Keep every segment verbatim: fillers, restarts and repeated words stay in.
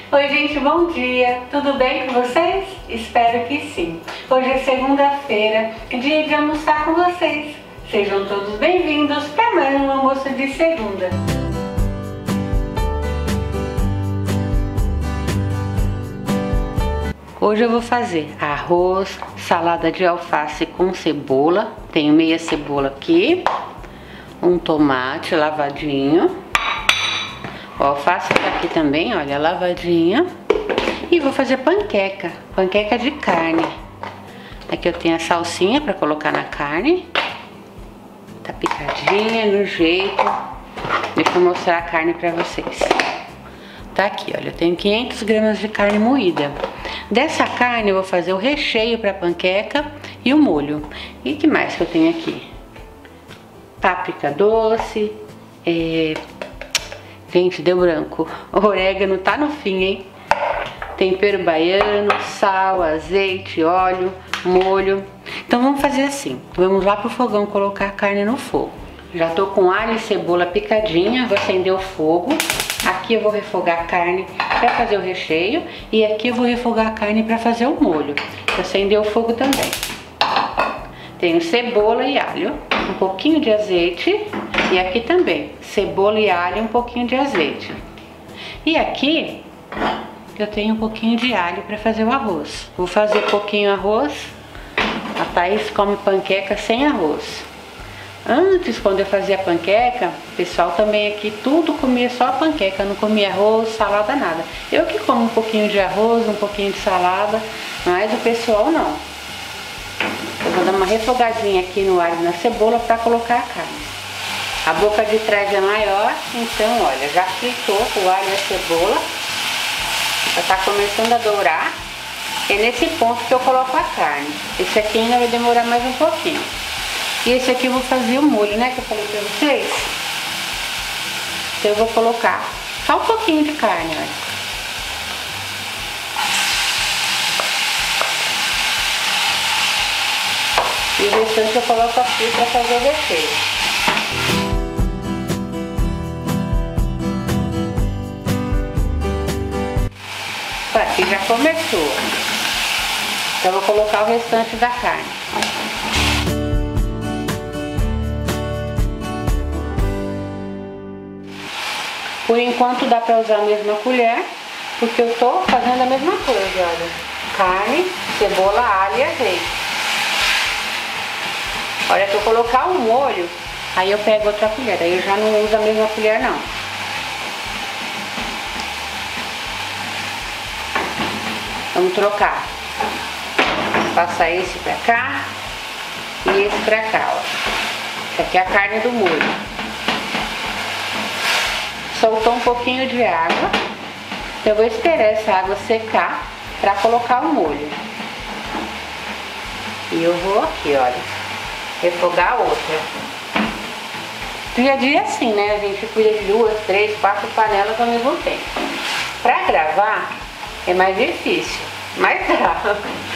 Oi gente, bom dia! Tudo bem com vocês? Espero que sim! Hoje é segunda-feira, dia de almoçar com vocês. Sejam todos bem-vindos para mais um almoço de segunda. Hoje eu vou fazer arroz, salada de alface com cebola. Tenho meia cebola aqui, um tomate lavadinho. O alface tá aqui também, olha, lavadinha. E vou fazer panqueca, panqueca de carne. Aqui eu tenho a salsinha para colocar na carne. Tá picadinha, no jeito. Deixa eu mostrar a carne para vocês. Tá aqui, olha, eu tenho quinhentas gramas de carne moída. Dessa carne eu vou fazer o recheio para panqueca e o molho. E o que mais que eu tenho aqui? Páprica doce, é... gente, deu branco. O orégano tá no fim, hein? Tempero baiano, sal, azeite, óleo, molho. Então vamos fazer assim. Vamos lá pro fogão colocar a carne no fogo. Já tô com alho e cebola picadinha. Vou acender o fogo. Aqui eu vou refogar a carne para fazer o recheio. E aqui eu vou refogar a carne para fazer o molho. Vou acender o fogo também. Tenho cebola e alho, um pouquinho de azeite. E aqui também, cebola e alho e um pouquinho de azeite. E aqui eu tenho um pouquinho de alho para fazer o arroz. Vou fazer pouquinho arroz. A Thaís come panqueca sem arroz. Antes, quando eu fazia panqueca, o pessoal também aqui tudo comia só panqueca, não comia arroz, salada, nada. Eu que como um pouquinho de arroz, um pouquinho de salada, mas o pessoal não. Eu vou dar uma refogadinha aqui no alho e na cebola para colocar a carne. A boca de trás é maior, então olha, já fritou o alho e a cebola. Já tá começando a dourar. É nesse ponto que eu coloco a carne. Esse aqui ainda vai demorar mais um pouquinho. E esse aqui eu vou fazer o molho, né, que eu falei pra vocês. Então eu vou colocar só um pouquinho de carne, olha. E o restante eu coloco aqui pra fazer o recheio. Aqui já começou. Então eu vou colocar o restante da carne. Por enquanto dá pra usar a mesma colher, porque eu tô fazendo a mesma coisa, olha. Carne, cebola, alho e azeite. Olha, que eu colocar o molho, aí eu pego outra colher, aí eu já não uso a mesma colher não. Vamos trocar. Passar esse pra cá e esse pra cá, ó. Essa aqui é a carne do molho. Soltou um pouquinho de água. Eu vou esperar essa água secar pra colocar o molho. E eu vou aqui, olha, refogar a outra. Dia a dia é assim, né? A gente cuida de duas, três, quatro panelas ao mesmo tempo. Pra gravar é mais difícil, mas dá.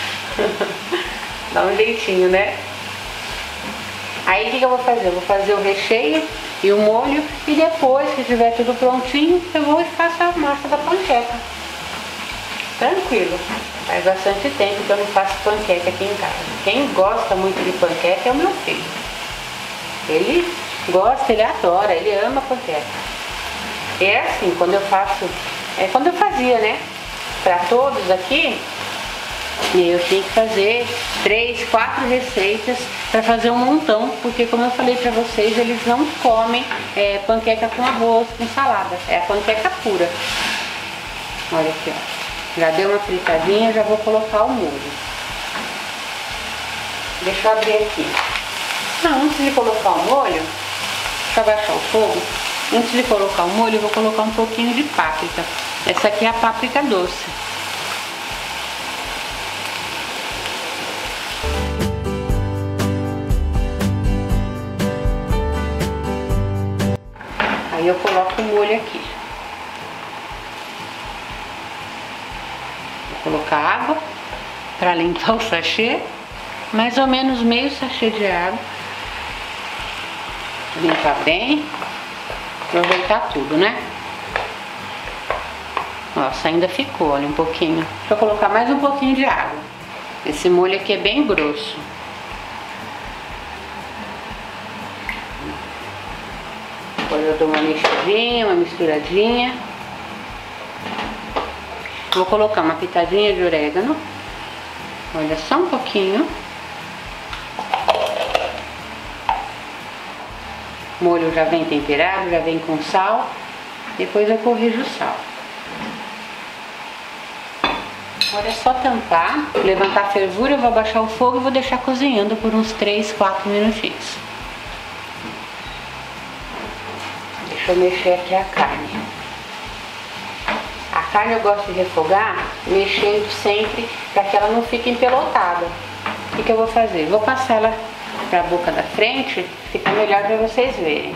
Dá um jeitinho, né? Aí o que, que eu vou fazer? Eu vou fazer o recheio e o molho. E depois que tiver tudo prontinho, eu vou e faço a massa da panqueca. Tranquilo. Faz bastante tempo que eu não faço panqueca aqui em casa. Quem gosta muito de panqueca é o meu filho. Ele gosta, ele adora, ele ama panqueca. E é assim, quando eu faço... É quando eu fazia, né? Para todos aqui, e eu tinha que fazer três, quatro receitas para fazer um montão, porque como eu falei para vocês, eles não comem é, panqueca com arroz, com salada, é a panqueca pura. Olha aqui, ó. Já deu uma fritadinha, já vou colocar o molho. Deixa eu abrir aqui. Não, antes de colocar o molho, deixa eu abaixar o fogo. Antes de colocar o molho, eu vou colocar um pouquinho de páprica. Essa aqui é a páprica doce. Aí eu coloco o molho aqui. Vou colocar água para limpar o sachê. Mais ou menos meio sachê de água. Limpar bem. Aproveitar tudo, né? Nossa, ainda ficou, olha, um pouquinho. Deixa eu colocar mais um pouquinho de água. Esse molho aqui é bem grosso. Depois eu dou uma mexidinha, uma misturadinha. Vou colocar uma pitadinha de orégano. Olha, só um pouquinho. O molho já vem temperado, já vem com sal. Depois eu corrijo o sal. Agora é só tampar, levantar a fervura, eu vou abaixar o fogo e vou deixar cozinhando por uns três, quatro minutinhos. Deixa eu mexer aqui a carne. A carne eu gosto de refogar, mexendo sempre para que ela não fique empelotada. O que, que eu vou fazer? Vou passar ela para a boca da frente, fica melhor para vocês verem.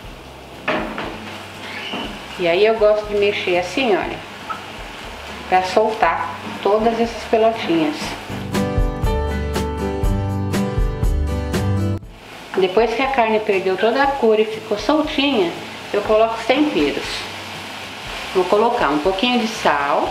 E aí eu gosto de mexer assim, olha, para soltar todas essas pelotinhas. Depois que a carne perdeu toda a cor e ficou soltinha, eu coloco os temperos. Vou colocar um pouquinho de sal,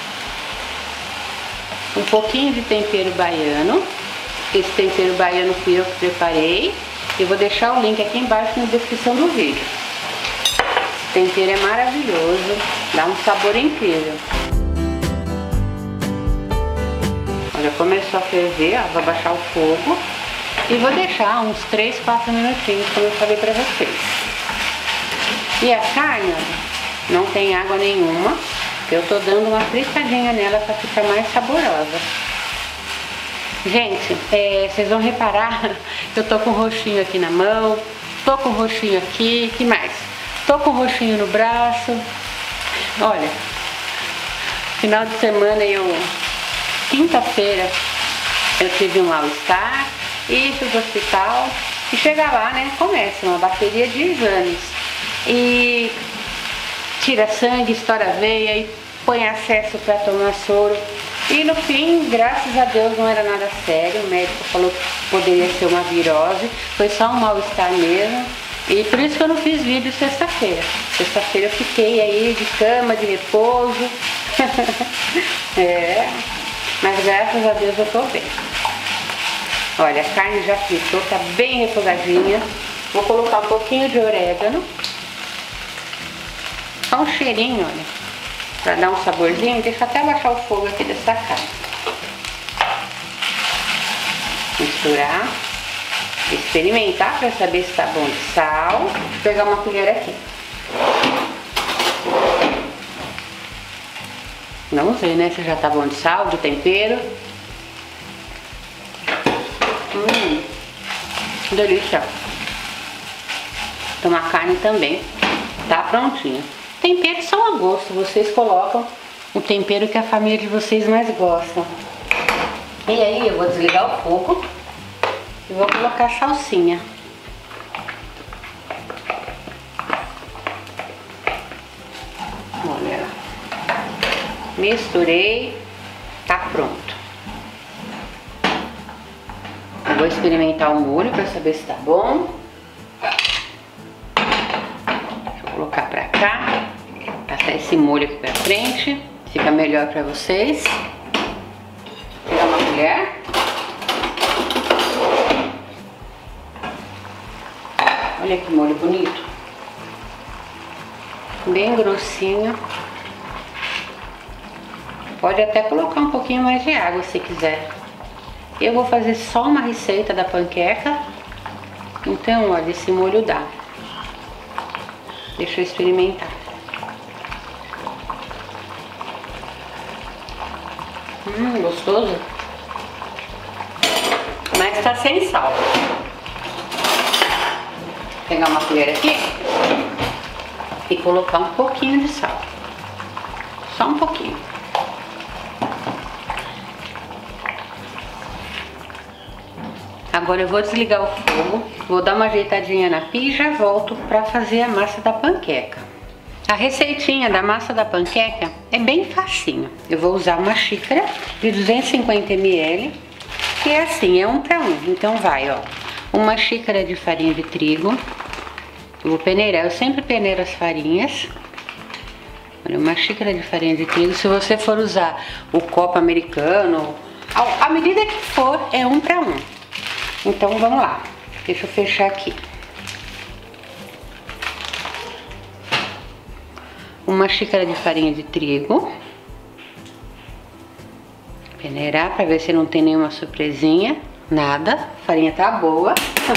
um pouquinho de tempero baiano. Esse tempero baiano fui eu que preparei. Eu vou deixar o link aqui embaixo na descrição do vídeo. Esse tempero é maravilhoso, dá um sabor incrível. Já começou a ferver, ó, vou abaixar o fogo e vou deixar uns três, quatro minutinhos, como eu falei pra vocês. E a carne, ó, não tem água nenhuma, eu tô dando uma fritadinha nela pra ficar mais saborosa. Gente, é, vocês vão reparar que eu tô com um roxinho aqui na mão, tô com um roxinho aqui, que mais? Tô com um roxinho no braço. Olha, final de semana eu... Quinta-feira eu tive um mal-estar e fui pro hospital e chega lá, né, começa uma bateria de exames e tira sangue, estoura a veia e põe acesso para tomar soro e no fim, graças a Deus, não era nada sério. O médico falou que poderia ser uma virose, foi só um mal-estar mesmo e por isso que eu não fiz vídeo sexta-feira. Sexta-feira eu fiquei aí de cama, de repouso. É... Mas graças a Deus eu tô bem. Olha, a carne já fritou, tá bem refogadinha. Vou colocar um pouquinho de orégano. Só um cheirinho, olha. Pra dar um saborzinho. Deixa eu até abaixar o fogo aqui dessa carne. Misturar. Experimentar pra saber se tá bom de sal. Vou pegar uma colher aqui. Vamos ver, né, se já tá bom de sal, de tempero. Hum, delícia. Então a carne também tá prontinha. Temperos são a gosto, vocês colocam o tempero que a família de vocês mais gostam. E aí eu vou desligar o fogo e vou colocar a salsinha. Olha lá. Misturei, tá pronto. Eu vou experimentar o molho para saber se tá bom. Deixa eu colocar pra cá, passar esse molho aqui pra frente, fica melhor pra vocês. Vou pegar uma colher. Olha que molho bonito, bem grossinho. Pode até colocar um pouquinho mais de água se quiser. Eu vou fazer só uma receita da panqueca. Então, olha, esse molho dá. Deixa eu experimentar. Hum, gostoso. Mas tá sem sal. Vou pegar uma colher aqui e colocar um pouquinho de sal. Só um pouquinho. Agora eu vou desligar o fogo, vou dar uma ajeitadinha na pia e já volto para fazer a massa da panqueca. A receitinha da massa da panqueca é bem facinho. Eu vou usar uma xícara de duzentos e cinquenta mililitros, que é assim, é um para um. Então vai, ó, uma xícara de farinha de trigo. Eu vou peneirar, eu sempre peneiro as farinhas. Olha, uma xícara de farinha de trigo. Se você for usar o copo americano, a, a medida que for é um para um. Então vamos lá, deixa eu fechar aqui. Uma xícara de farinha de trigo. Peneirar para ver se não tem nenhuma surpresinha. Nada, a farinha tá boa.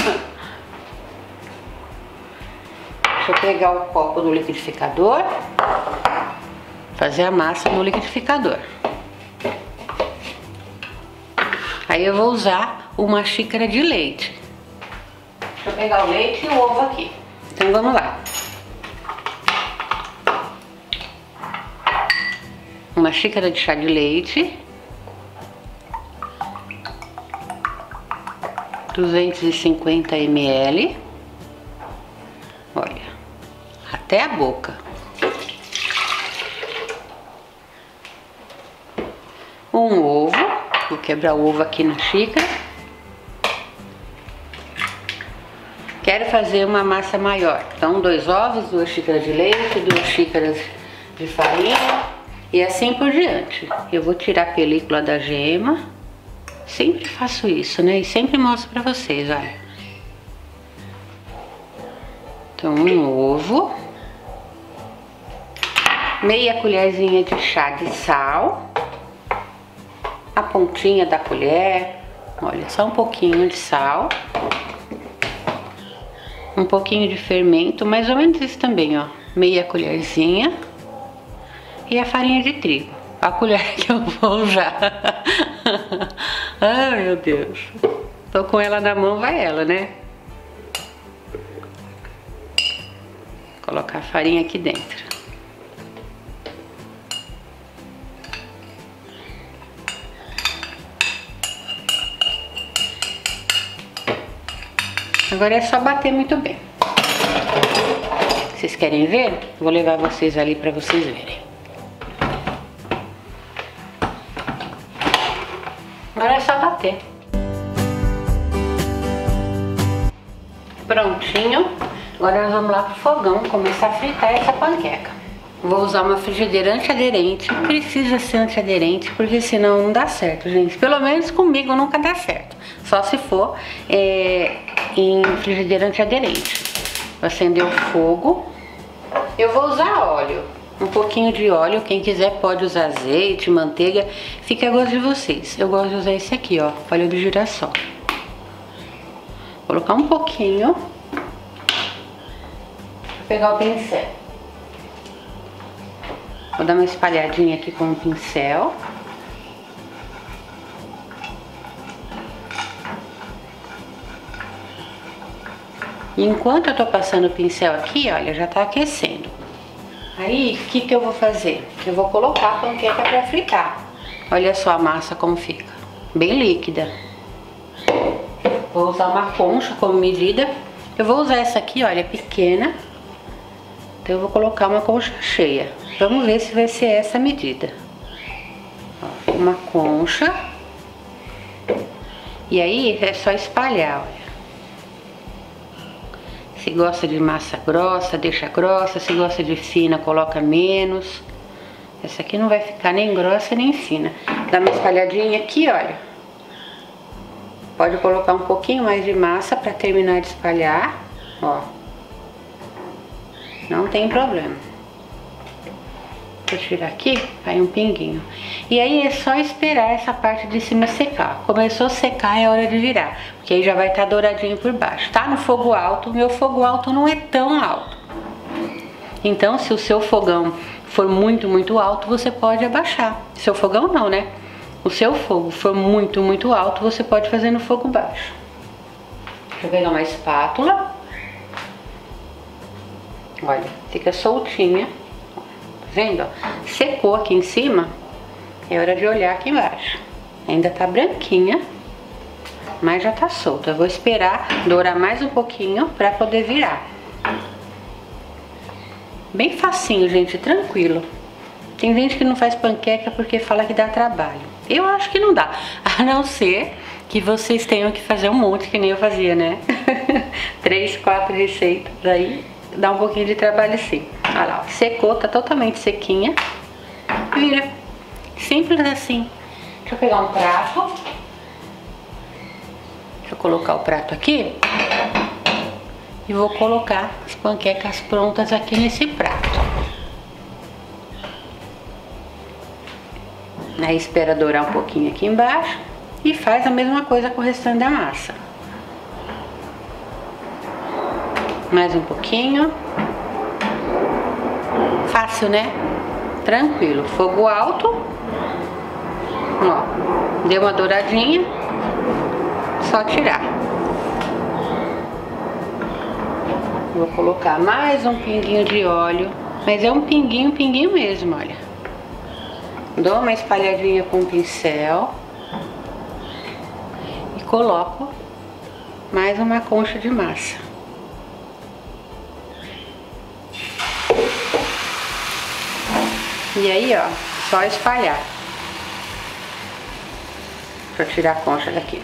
Deixa eu pegar o copo do liquidificador. Fazer a massa no liquidificador. Aí eu vou usar uma xícara de leite. Deixa eu pegar o leite e o ovo aqui. Então vamos lá. Uma xícara de chá de leite. duzentos e cinquenta mililitros. Olha, até a boca. Um ovo. Vou quebrar o ovo aqui na xícara. Quero fazer uma massa maior. Então, dois ovos, duas xícaras de leite, duas xícaras de farinha e assim por diante. Eu vou tirar a película da gema. Sempre faço isso, né? E sempre mostro pra vocês, olha. Então, um ovo. Meia colherzinha de chá de sal. A pontinha da colher. Olha, só um pouquinho de sal. Um pouquinho de fermento, mais ou menos isso também, ó. Meia colherzinha. E a farinha de trigo. A colher que eu vou usar. Ai, meu Deus. Tô com ela na mão, vai ela, né? Vou colocar a farinha aqui dentro. Agora é só bater muito bem. Vocês querem ver? Vou levar vocês ali para vocês verem. Agora é só bater. Prontinho. Agora nós vamos lá pro fogão começar a fritar essa panqueca. Vou usar uma frigideira antiaderente. Precisa ser antiaderente, porque senão não dá certo, gente. Pelo menos comigo nunca dá certo. Só se for é, em frigideira antiaderente. Vou acender o fogo. Eu vou usar óleo. Um pouquinho de óleo, quem quiser pode usar azeite, manteiga, fica a gosto de vocês. Eu gosto de usar esse aqui, ó, óleo de girassol. Vou colocar um pouquinho. Vou pegar o pincel. Vou dar uma espalhadinha aqui com o pincel. E enquanto eu tô passando o pincel aqui, olha, já tá aquecendo. Aí, o que que eu vou fazer? Eu vou colocar a panqueca para fritar. Olha só a massa como fica. Bem líquida. Vou usar uma concha como medida. Eu vou usar essa aqui, olha, pequena. Então eu vou colocar uma concha cheia. Vamos ver se vai ser essa medida. Ó, uma concha. E aí é só espalhar, olha. Se gosta de massa grossa, deixa grossa. Se gosta de fina, coloca menos. Essa aqui não vai ficar nem grossa nem fina. Dá uma espalhadinha aqui, olha. Pode colocar um pouquinho mais de massa para terminar de espalhar. Ó. Não tem problema. Vou tirar aqui, vai um pinguinho. E aí é só esperar essa parte de cima secar. Começou a secar, é hora de virar. Porque aí já vai estar douradinho por baixo. Tá no fogo alto, meu fogo alto não é tão alto. Então, se o seu fogão for muito, muito alto, você pode abaixar. Seu fogão não, né? O seu fogo for muito, muito alto, você pode fazer no fogo baixo. Deixa eu pegar uma espátula. Olha, fica soltinha. Vendo? Secou aqui em cima, é hora de olhar aqui embaixo. Ainda tá branquinha, mas já tá solta. Eu vou esperar dourar mais um pouquinho pra poder virar. Bem facinho, gente, tranquilo. Tem gente que não faz panqueca porque fala que dá trabalho. Eu acho que não dá, a não ser que vocês tenham que fazer um monte, que nem eu fazia, né? Três, quatro receitas, aí dá um pouquinho de trabalho sim. Olha lá, ó, secou, tá totalmente sequinha. Vira. Simples assim. Deixa eu pegar um prato. Deixa eu colocar o prato aqui. E vou colocar as panquecas prontas aqui nesse prato. Aí espera dourar um pouquinho aqui embaixo. E faz a mesma coisa com o restante da massa. Mais um pouquinho. Fácil, né? Tranquilo. Fogo alto. Ó, deu uma douradinha. Só tirar. Vou colocar mais um pinguinho de óleo. Mas é um pinguinho, pinguinho mesmo, olha. Dou uma espalhadinha com o pincel. E coloco mais uma concha de massa. E aí, ó, só espalhar. Deixa eu tirar a concha daqui.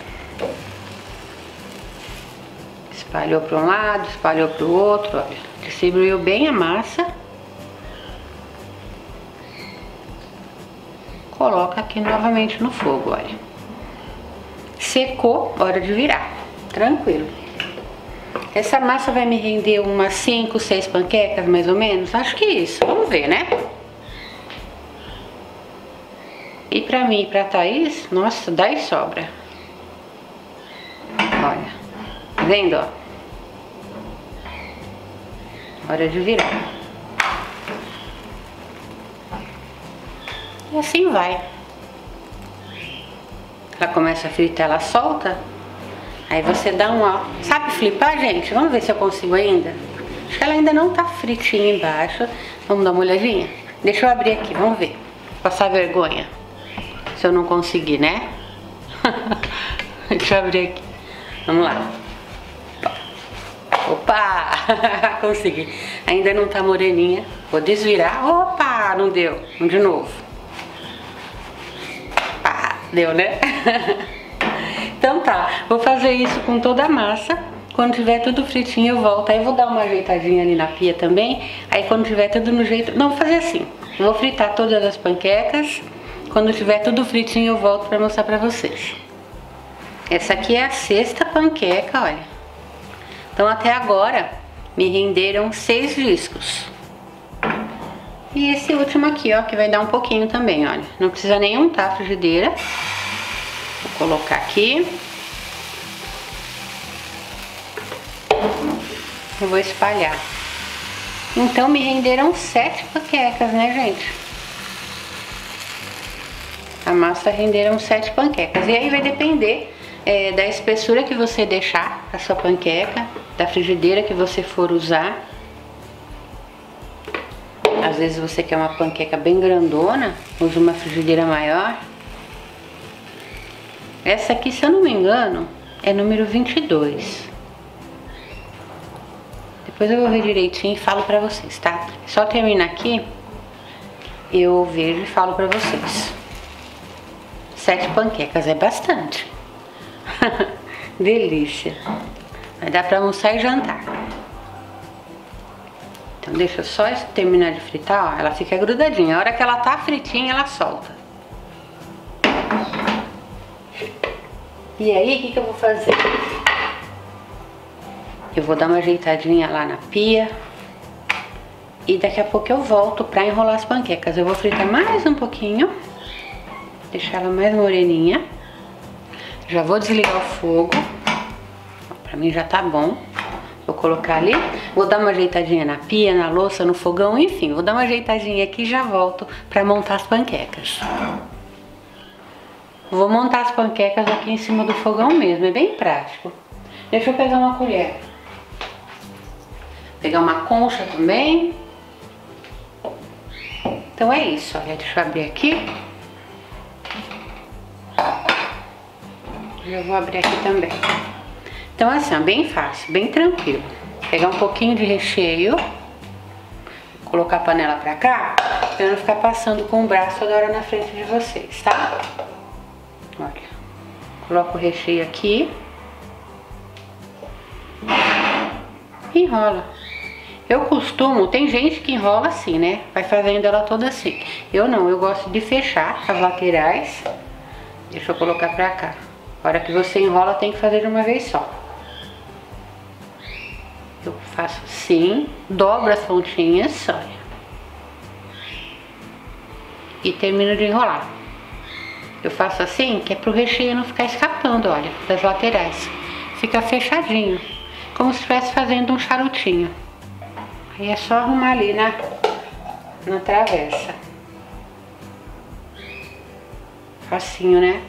Espalhou para um lado, espalhou para o outro, olha. Distribuiu bem a massa. Coloca aqui novamente no fogo, olha. Secou, hora de virar. Tranquilo. Essa massa vai me render umas cinco, seis panquecas, mais ou menos. Acho que isso. Vamos ver, né? E pra mim e pra Thaís, nossa, dá e sobra. Olha. Tá vendo, ó? Hora de virar. E assim vai. Ela começa a fritar, ela solta. Aí você dá um ó. Sabe flipar, gente? Vamos ver se eu consigo ainda. Acho que ela ainda não tá fritinha embaixo. Vamos dar uma olhadinha? Deixa eu abrir aqui, vamos ver. Passar vergonha. Se eu não conseguir, né? Deixa eu abrir aqui. Vamos lá. Opa! Consegui. Ainda não tá moreninha. Vou desvirar. Opa! Não deu. Vamos de novo. Ah, deu, né? Então tá. Vou fazer isso com toda a massa. Quando tiver tudo fritinho eu volto. Aí vou dar uma ajeitadinha ali na pia também. Aí quando tiver tudo no jeito... Não, vou fazer assim. Vou fritar todas as panquecas. Quando tiver tudo fritinho eu volto pra mostrar pra vocês. Essa aqui é a sexta panqueca, olha. Então até agora me renderam seis discos. E esse último aqui, ó, que vai dar um pouquinho também, olha. Não precisa nem untar a frigideira. Vou colocar aqui. Eu vou espalhar. Então me renderam sete panquecas, né, gente? A massa renderam sete panquecas. E aí vai depender é, da espessura que você deixar a sua panqueca, da frigideira que você for usar. Às vezes você quer uma panqueca bem grandona, usa uma frigideira maior. Essa aqui, se eu não me engano, é número vinte e dois. Depois eu vou ver direitinho e falo pra vocês, tá? Só terminar aqui, eu vejo e falo pra vocês. Sete panquecas é bastante. Delícia. Vai dar pra almoçar e jantar. Então deixa eu só terminar de fritar, ó. Ela fica grudadinha. A hora que ela tá fritinha, ela solta. E aí, o que que eu vou fazer? Eu vou dar uma ajeitadinha lá na pia. E daqui a pouco eu volto pra enrolar as panquecas. Eu vou fritar mais um pouquinho. Deixar ela mais moreninha. Já vou desligar o fogo. Pra mim já tá bom. Vou colocar ali. Vou dar uma ajeitadinha na pia, na louça, no fogão, enfim. Vou dar uma ajeitadinha aqui e já volto pra montar as panquecas. Vou montar as panquecas aqui em cima do fogão mesmo. É bem prático. Deixa eu pegar uma colher. Pegar uma concha também. Então é isso, olha. Deixa eu abrir aqui. Já vou abrir aqui também. Então assim, ó, bem fácil, bem tranquilo. Pegar um pouquinho de recheio. Colocar a panela pra cá. Pra não ficar passando com o braço toda hora na frente de vocês, tá? Olha. Coloco o recheio aqui. Enrola. Eu costumo, tem gente que enrola assim, né? Vai fazendo ela toda assim. Eu não, eu gosto de fechar as laterais. Deixa eu colocar pra cá. A hora que você enrola tem que fazer de uma vez só. Eu faço assim, dobro as pontinhas, olha. E termino de enrolar. Eu faço assim, que é pro recheio não ficar escapando, olha, das laterais. Fica fechadinho, como se estivesse fazendo um charutinho. Aí é só arrumar ali na, na travessa. Facinho, né?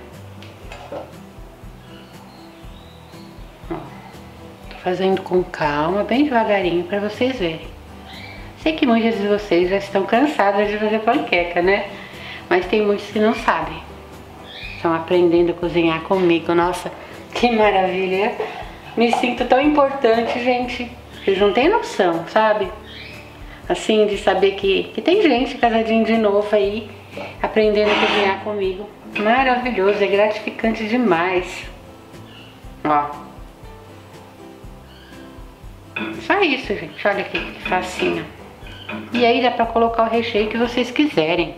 Ó, tô fazendo com calma, bem devagarinho, pra vocês verem. Sei que muitos de vocês já estão cansados de fazer panqueca, né? Mas tem muitos que não sabem. Estão aprendendo a cozinhar comigo. Nossa, que maravilha! Me sinto tão importante, gente. Vocês não têm noção, sabe? Assim, de saber que, que tem gente casadinho de novo aí, aprendendo a cozinhar comigo. Maravilhoso, é gratificante demais. Ó. Só isso, gente. Olha aqui que facinho. E aí dá pra colocar o recheio que vocês quiserem.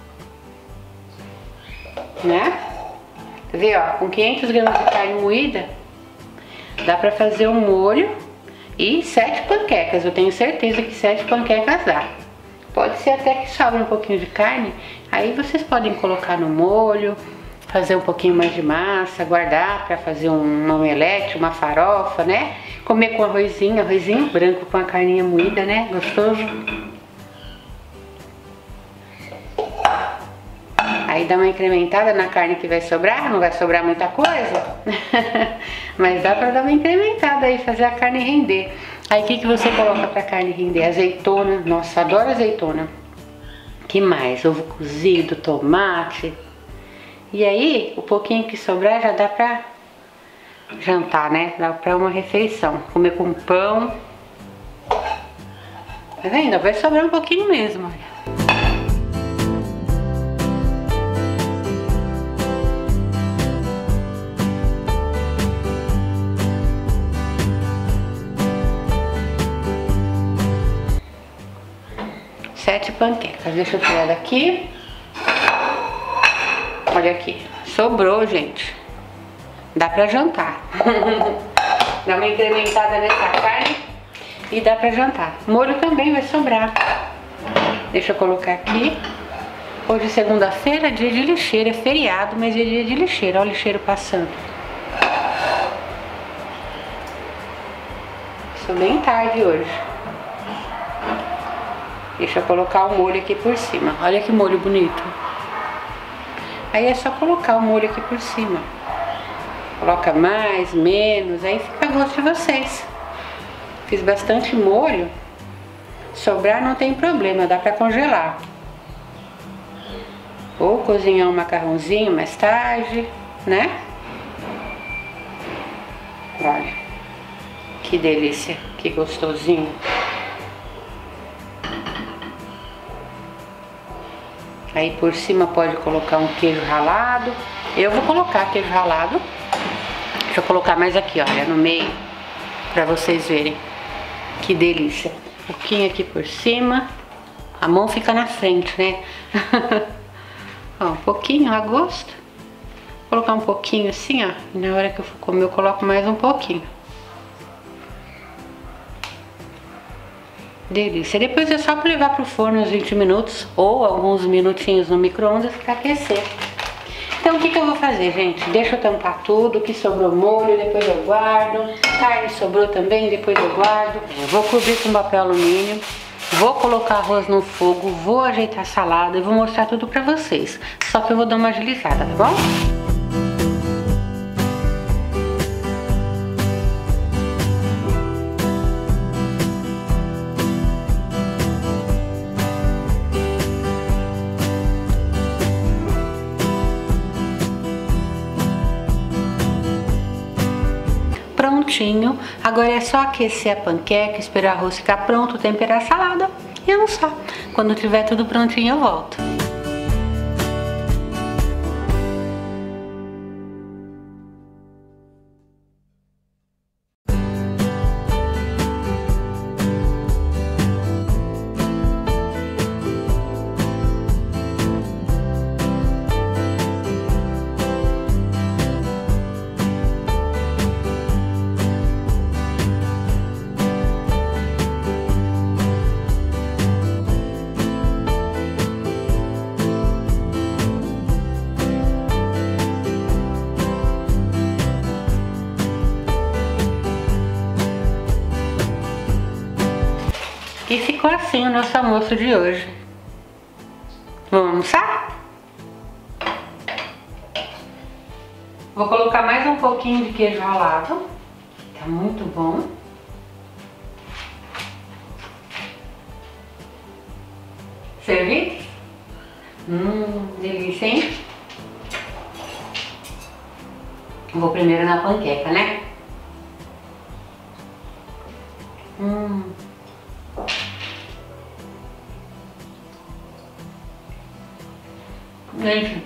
Né? Quer ver, ó, com quinhentos gramas de carne moída, dá pra fazer um molho e sete panquecas. Eu tenho certeza que sete panquecas dá. Pode ser até que sobre um pouquinho de carne, aí vocês podem colocar no molho, fazer um pouquinho mais de massa, guardar pra fazer um omelete, uma farofa, né? Comer com arrozinho, arrozinho branco com a carninha moída, né? Gostoso. Aí dá uma incrementada na carne que vai sobrar, não vai sobrar muita coisa, mas dá pra dar uma incrementada aí, fazer a carne render. Aí o que, que você coloca pra carne render? Azeitona, nossa, adoro azeitona. Que mais? Ovo cozido, tomate. E aí, o pouquinho que sobrar já dá pra jantar, né? Dá pra uma refeição, comer com pão. Tá vendo? Vai sobrar um pouquinho mesmo, olha. Sete panquecas, deixa eu tirar daqui. Olha aqui, sobrou, gente. Dá pra jantar. Dá uma incrementada nessa carne e dá pra jantar. Molho também vai sobrar. Deixa eu colocar aqui. Hoje é segunda-feira, dia de lixeira, é feriado, mas é dia de lixeira. Olha o lixeiro passando. Sou bem tarde hoje. Deixa eu colocar o molho aqui por cima. Olha que molho bonito. Aí é só colocar o molho aqui por cima. Coloca mais, menos, aí fica a gosto de vocês. Fiz bastante molho. Sobrar não tem problema, dá pra congelar. Ou cozinhar um macarrãozinho mais tarde, né? Olha, que delícia, que gostosinho. Aí por cima pode colocar um queijo ralado. Eu vou colocar queijo ralado. Deixa eu colocar mais aqui, olha, no meio, pra vocês verem. Que delícia. Um pouquinho aqui por cima. A mão fica na frente, né? Ó, um pouquinho a gosto. Vou colocar um pouquinho assim, ó. E na hora que eu for comer eu coloco mais um pouquinho. Delícia. Depois é só para levar pro forno uns vinte minutos ou alguns minutinhos no micro-ondas para aquecer. Então o que que eu vou fazer, gente? Deixa eu tampar tudo, que sobrou molho, depois eu guardo. Carne sobrou também, depois eu guardo. Eu vou cobrir com papel alumínio. Vou colocar arroz no fogo, vou ajeitar a salada e vou mostrar tudo pra vocês. Só que eu vou dar uma agilizada, tá bom? Prontinho, agora é só aquecer a panqueca, esperar o arroz ficar pronto, temperar a salada e almoçar. Quando tiver tudo prontinho eu volto. facinho o nosso almoço de hoje. Vamos almoçar? Vou colocar mais um pouquinho de queijo ralado. Tá muito bom. Servir? Hum, delícia, hein? Vou primeiro na panqueca, né? Hum. Gente,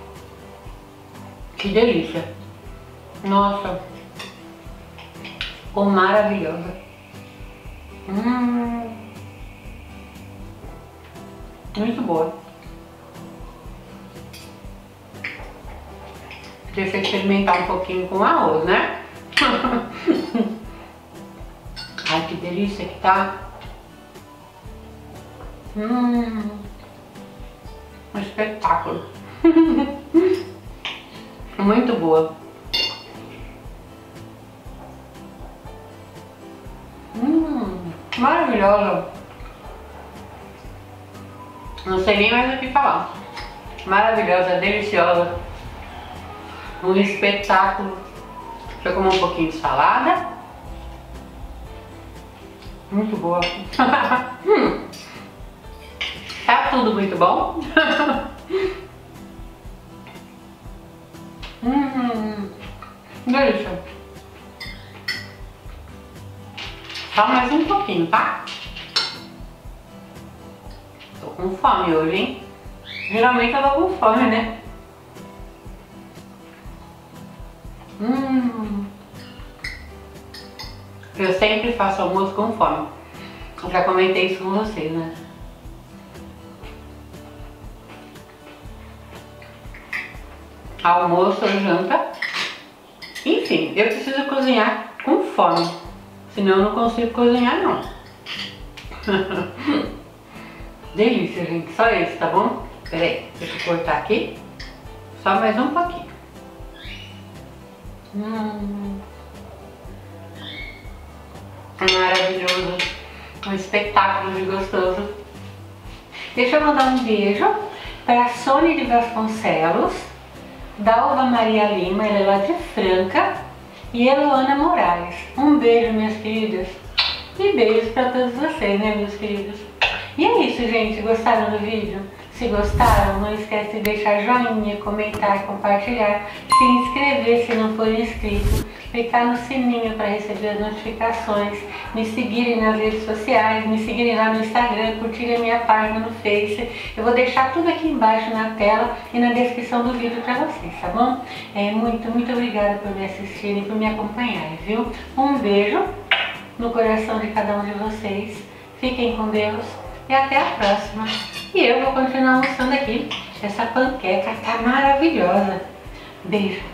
que delícia! Nossa, ficou maravilhosa. Hum, muito boa. Deixa eu experimentar um pouquinho com arroz, né? Ai, que delícia que tá! Hum, um espetáculo! Muito boa! Hum, maravilhosa! Não sei nem mais o que falar. Maravilhosa, deliciosa. Um espetáculo. Deixa eu comer um pouquinho de salada. Muito boa. hum. Tá tudo muito bom. hum, delícia. Só mais um pouquinho, tá? Tô com fome hoje, hein? Geralmente eu tô com fome, né? Hum. Eu sempre faço almoço com fome. Eu já comentei isso com vocês, né? Almoço, janta. Enfim, eu preciso cozinhar com fome. Senão eu não consigo cozinhar, não. Delícia, gente. Só esse, tá bom? Pera aí, deixa eu cortar aqui. Só mais um pouquinho. Hum. Maravilhoso. Um espetáculo de gostoso. Deixa eu mandar um beijo para a Sônia de Vasconcelos, Dalva Maria Lima, ela é lá de Franca, e Eloana Moraes. Um beijo, minhas queridas. E beijos para todos vocês, né, meus queridos? E é isso, gente. Gostaram do vídeo? Se gostaram, não esquece de deixar joinha, comentar, compartilhar, se inscrever se não for inscrito, clicar no sininho para receber as notificações, me seguirem nas redes sociais, me seguirem lá no Instagram, curtirem a minha página no Face. Eu vou deixar tudo aqui embaixo na tela e na descrição do vídeo para vocês, tá bom? É, muito, muito obrigada por me assistirem, por me acompanharem, viu? Um beijo no coração de cada um de vocês. Fiquem com Deus e até a próxima. E eu vou continuar almoçando aqui. Essa panqueca tá maravilhosa. Beijo.